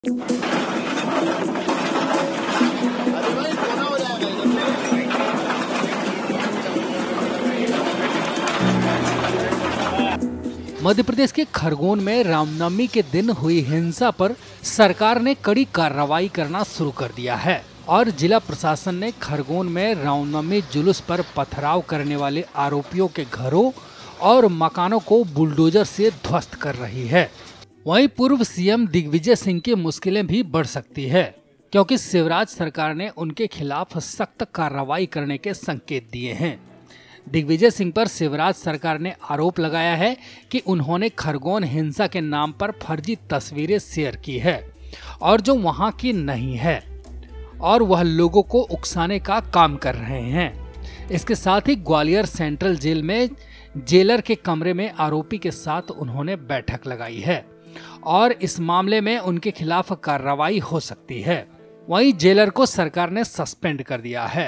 मध्य प्रदेश के खरगोन में रामनवमी के दिन हुई हिंसा पर सरकार ने कड़ी कार्रवाई करना शुरू कर दिया है और जिला प्रशासन ने खरगोन में रामनवमी जुलूस पर पथराव करने वाले आरोपियों के घरों और मकानों को बुलडोजर से ध्वस्त कर रही है। वहीं पूर्व सीएम दिग्विजय सिंह की मुश्किलें भी बढ़ सकती है, क्योंकि शिवराज सरकार ने उनके खिलाफ सख्त कार्रवाई करने के संकेत दिए हैं। दिग्विजय सिंह पर शिवराज सरकार ने आरोप लगाया है कि उन्होंने खरगोन हिंसा के नाम पर फर्जी तस्वीरें शेयर की है और जो वहां की नहीं है, और वह लोगों को उकसाने का काम कर रहे हैं। इसके साथ ही ग्वालियर सेंट्रल जेल में जेलर के कमरे में आरोपी के साथ उन्होंने बैठक लगाई है और इस मामले में उनके खिलाफ कार्रवाई हो सकती है। वहीं जेलर को सरकार ने सस्पेंड कर दिया है।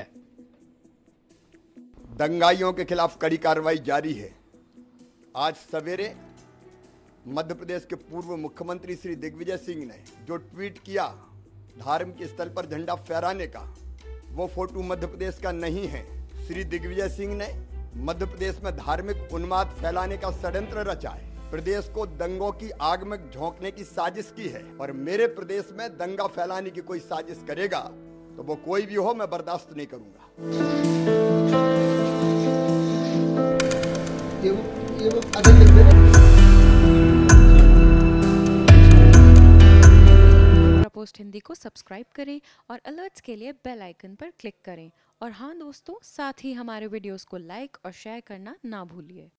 दंगाइयों के खिलाफ कड़ी कार्रवाई जारी है। आज सवेरे मध्य प्रदेश के पूर्व मुख्यमंत्री श्री दिग्विजय सिंह ने जो ट्वीट किया धार्मिक स्थल पर झंडा फहराने का, वो फोटो मध्य प्रदेश का नहीं है। श्री दिग्विजय सिंह ने मध्य प्रदेश में धार्मिक उन्माद फैलाने का षड्यंत्र रचा है, प्रदेश को दंगों की आग में झोंकने की साजिश की है और मेरे प्रदेश में दंगा फैलाने की कोई साजिश करेगा तो वो कोई भी हो, मैं बर्दाश्त नहीं करूंगा। पोस्ट हिंदी को सब्सक्राइब करें और अलर्ट्स के लिए बेल आइकन पर क्लिक करें। और हाँ दोस्तों, साथ ही हमारे वीडियोस को लाइक और शेयर करना ना भूलिए।